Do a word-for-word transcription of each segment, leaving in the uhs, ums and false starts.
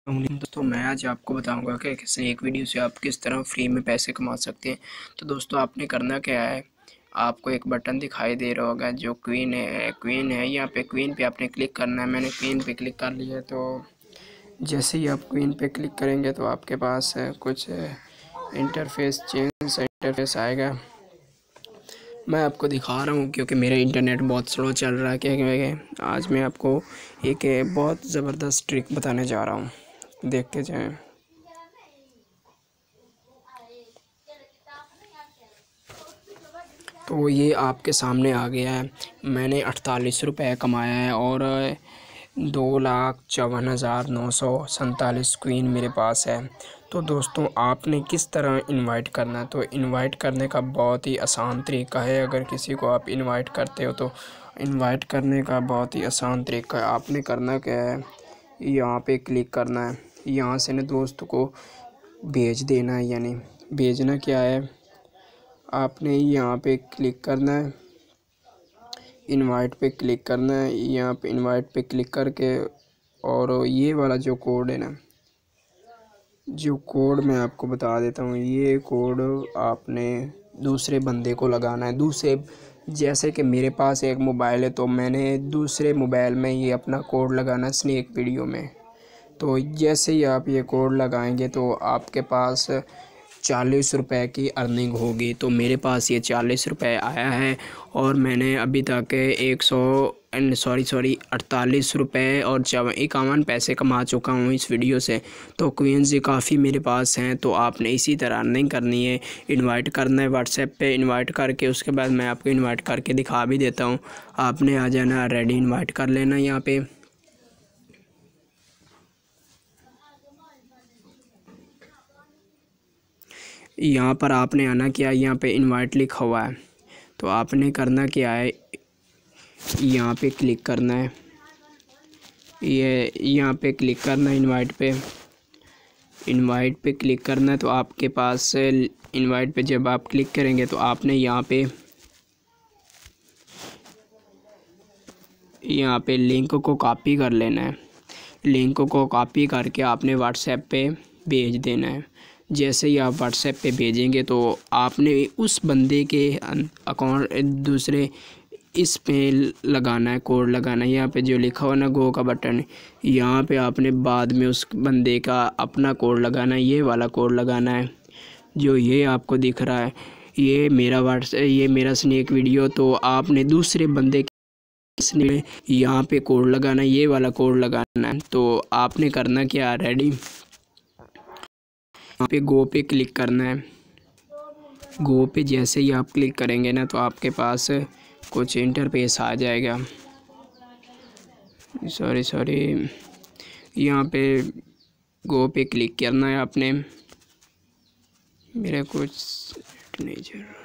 दोस्तों मैं आज आपको बताऊंगा कि किसी एक वीडियो से आप किस तरह फ्री में पैसे कमा सकते हैं। तो दोस्तों आपने करना क्या है, आपको एक बटन दिखाई दे रहा होगा जो क्वीन है क्वीन है यहाँ पे क्वीन पे आपने क्लिक करना है। मैंने क्वीन पे क्लिक कर लिया है। तो जैसे ही आप क्वीन पे क्लिक करेंगे तो आपके पास कुछ इंटरफेस चेंज इंटरफेस आएगा। मैं आपको दिखा रहा हूँ क्योंकि मेरा इंटरनेट बहुत स्लो चल रहा है। क्या आज मैं आपको एक बहुत ज़बरदस्त ट्रिक बताने जा रहा हूँ, देखते जाएं। तो ये आपके सामने आ गया है। मैंने अड़तालीस रुपये कमाया है और दो लाख चौवन हज़ार नौ सौ सैंतालीस क्वीन मेरे पास है। तो दोस्तों आपने किस तरह इनवाइट करना है, तो इनवाइट करने का बहुत ही आसान तरीका है। अगर किसी को आप इनवाइट करते हो तो इनवाइट करने का बहुत ही आसान तरीका है। आपने करना क्या है, यहाँ पे क्लिक करना है, यहाँ से ना दोस्त को भेज देना है। यानी भेजना क्या है, आपने यहाँ पे क्लिक करना है, इनवाइट पे क्लिक करना है। यहाँ पे इनवाइट पे क्लिक करके और ये वाला जो कोड है ना, जो कोड मैं आपको बता देता हूँ, ये कोड आपने दूसरे बंदे को लगाना है। दूसरे जैसे कि मेरे पास एक मोबाइल है तो मैंने दूसरे मोबाइल में ये अपना कोड लगाना है स्नैक वीडियो में। तो जैसे ही आप ये कोड लगाएंगे तो आपके पास चालीस रुपए की अर्निंग होगी। तो मेरे पास ये चालीस रुपए आया है और मैंने अभी तक एक सौ सॉरी सॉरी अड़तालीस रुपये और चौवन इक्यावन पैसे कमा चुका हूँ इस वीडियो से। तो क्वींस काफ़ी मेरे पास हैं। तो आपने इसी तरह अर्निंग करनी है। इनवाइट करना है व्हाट्सएप पे, इनवाइट करके उसके बाद मैं आपको इनवाइट करके दिखा भी देता हूँ। आपने आ जाना, रेडी इनवाइट कर लेना। यहाँ पे यहाँ पर आपने आना क्या, यहाँ पे इनवाइट लिखा हुआ है। तो आपने करना क्या है, यहाँ पे क्लिक करना है, ये यहाँ पे क्लिक करना है, इनवाइट पे इनवाइट पे क्लिक करना है। तो आपके पास इनवाइट पे जब आप क्लिक करेंगे तो आपने यहाँ पे यहाँ पे लिंक को कॉपी कर लेना है। लिंक को कॉपी करके आपने व्हाट्सएप पे भेज देना है। जैसे ही आप व्हाट्सएप पे भेजेंगे तो आपने उस बंदे के अकाउंट दूसरे इस पे लगाना है, कोड लगाना है। यहाँ पे जो लिखा हुआ ना गो का बटन, यहाँ पे आपने बाद में उस बंदे का अपना कोड लगाना है। ये वाला कोड लगाना है जो ये आपको दिख रहा है, ये मेरा व्हाट्सएप ये मेरा स्नैक वीडियो। तो आपने दूसरे बंदे के यहाँ पे कोड लगाना है, ये वाला कोड लगाना है। तो आपने करना क्या, रेडी यहाँ पे गो पे क्लिक करना है। गो पे जैसे ही आप क्लिक करेंगे ना तो आपके पास कुछ इंटरफेस आ जाएगा। सॉरी सॉरी यहाँ पे गो पे क्लिक करना है आपने। मेरा कुछ नहीं चल रहा।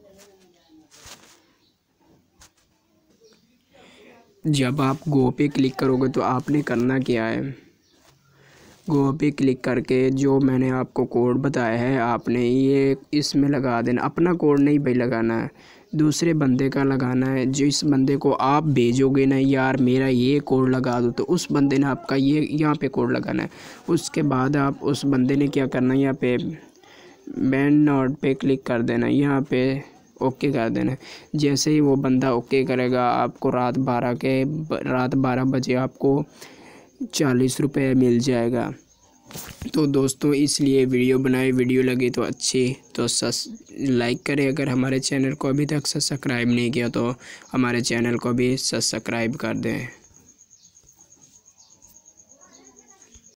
जब आप गो पे क्लिक करोगे तो आपने करना क्या है, गो पे क्लिक करके जो मैंने आपको कोड बताया है आपने ये इसमें लगा देना। अपना कोड नहीं भाई लगाना है, दूसरे बंदे का लगाना है। जिस बंदे को आप भेजोगे ना, यार मेरा ये कोड लगा दो, तो उस बंदे ने आपका ये यहाँ पे कोड लगाना है। उसके बाद आप उस बंदे ने क्या करना है, यहाँ पे बैंड नोट पे क्लिक कर देना, यहाँ पे ओके कर देना। जैसे ही वो बंदा ओके करेगा आपको रात बारह के रात बारह बजे आपको चालीस रुपये मिल जाएगा। तो दोस्तों इसलिए वीडियो बनाए, वीडियो लगी तो अच्छी तो सस लाइक करें। अगर हमारे चैनल को अभी तक सब्सक्राइब नहीं किया तो हमारे चैनल को भी सब्सक्राइब कर दें।